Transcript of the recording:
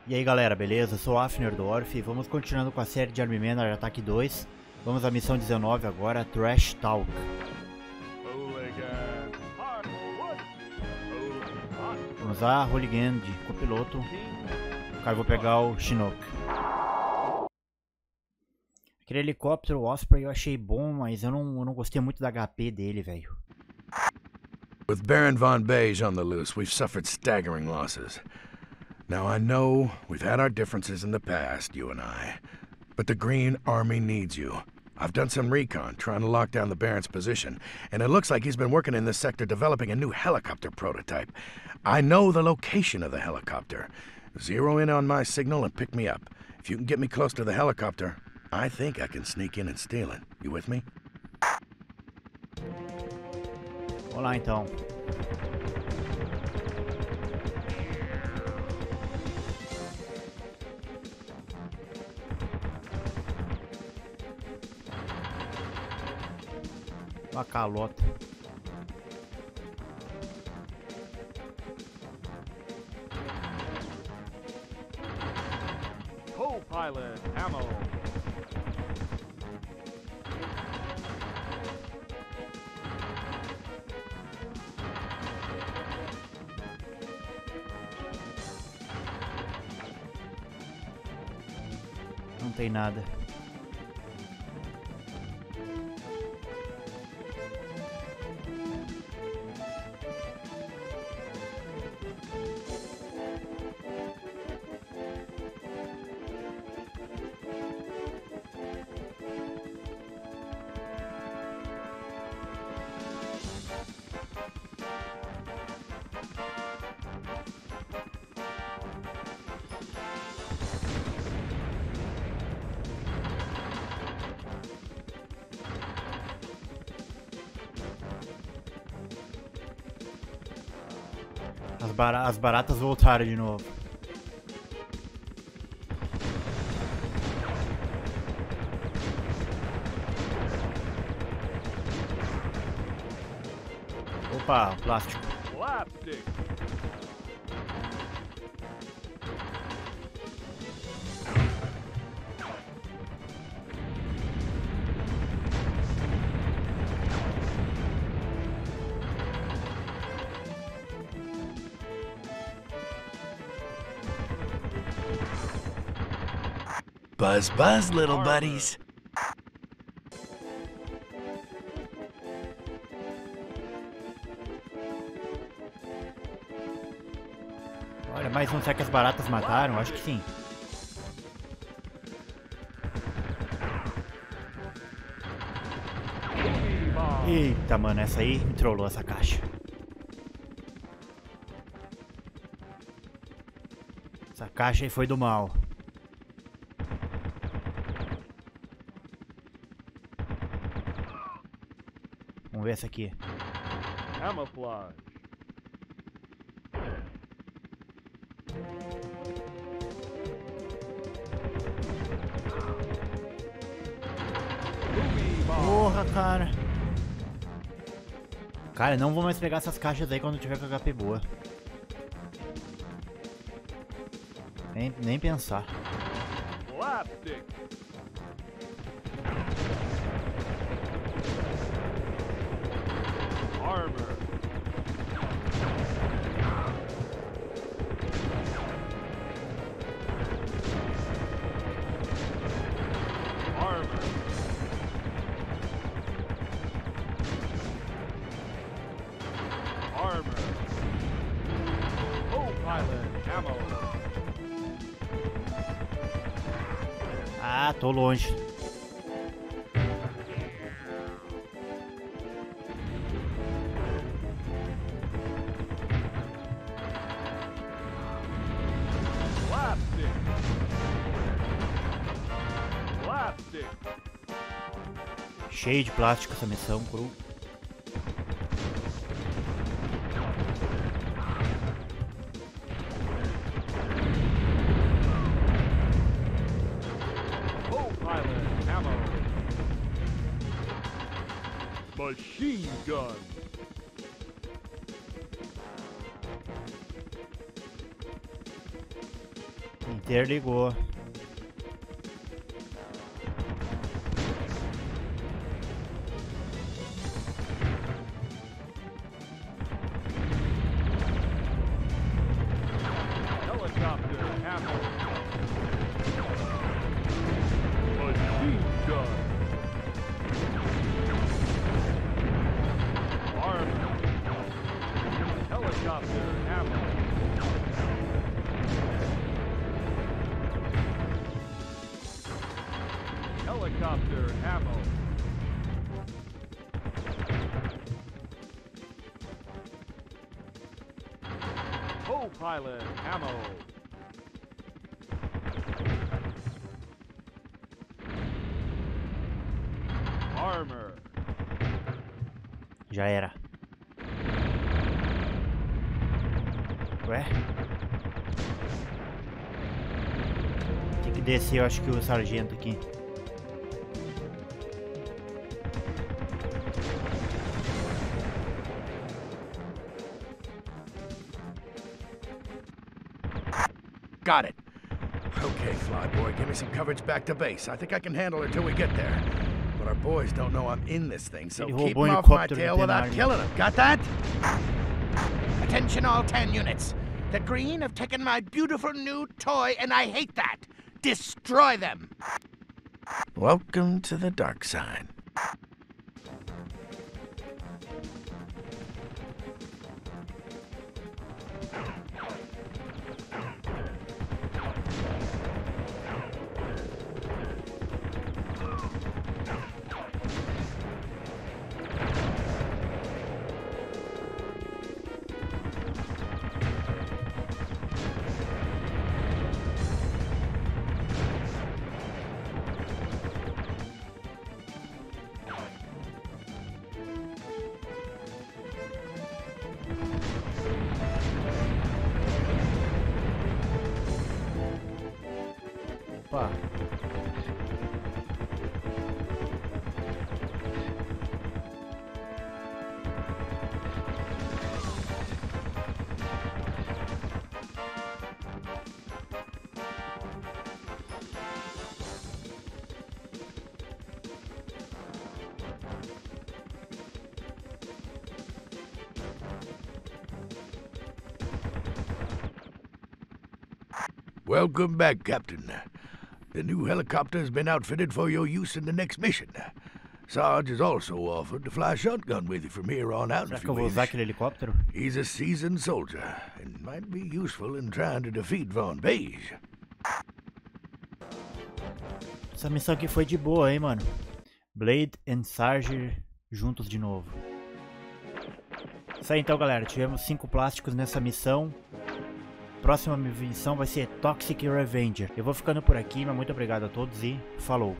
E aí galera, beleza? Eu sou o Afnerdorf e vamos continuando com a série de Army Men Ataque 2. Vamos à missão 19 agora, Trash Talk. Vamos lá, Hooligan de copiloto. Cara, vou pegar o Chinook. Aquele helicóptero Osprey eu achei bom, mas eu não gostei muito do HP dele, velho. With Baron von Beige on the loose, we've suffered staggering losses. Now I know we've had our differences in the past, you and I. But the Green Army needs you. I've done some recon, trying to lock down the Baron's position, and it looks like he's been working in this sector developing a new helicopter prototype. I know the location of the helicopter. Zero in on my signal and pick me up. If you can get me close to the helicopter, I think I can sneak in and steal it. You with me? Vamos lá então. Uma calota. Co-pilot ammo. Não tem nada. As baratas voltaram de novo. Opa, plástico. Slapstick. Buzz, buzz, little buddies. Olha, mais um. Será que as baratas mataram? Acho que sim. Eita, mano, essa aí me trollou, essa caixa. Essa caixa aí foi do mal. Vamos ver essa aqui. Camouflage. Porra, cara. Cara, não vou mais pegar essas caixas aí quando tiver com HP boa. Nem pensar. Slapstick. Armor. Armor. Armor. Co-pilot ammo. Ah, tô longe. Slapstick. Slapstick. Cheio de plástico essa missão, cru. Co-pilot ammo. Machine gun. Interligou. Helicopter ammo. Machine gun. Armor. Helicopter ammo. Helicopter ammo. Co-pilot ammo. Armor. Já era. Ué? Tem que descer, eu acho que o sargento aqui. Got it. Okay, Flyboy, give me some coverage back to base. I think I can handle it till we get there. But our boys don't know I'm in this thing, so Ele keep roubou them um off my helicóptero tail do without Tenari. killing them. Got that? Attention all 10 units. The Green have taken my beautiful new toy, and I hate that. Destroy them. Welcome to the dark side. Opa. Welcome back, Captain. The new helicopter has been outfitted for your use in the next mission. Sarge has also offered to fly shotgun with you from here on out Será if que you eu vou wish. usar aquele helicóptero? He's a seasoned soldier and might be useful in trying to defeat Von Beige. Essa missão aqui foi de boa, hein, mano. Blade e Sarge juntos de novo. Isso aí então, galera. Tivemos 5 plásticos nessa missão. Próxima missão vai ser Toxic Revenger. Eu vou ficando por aqui, mas muito obrigado a todos e falou!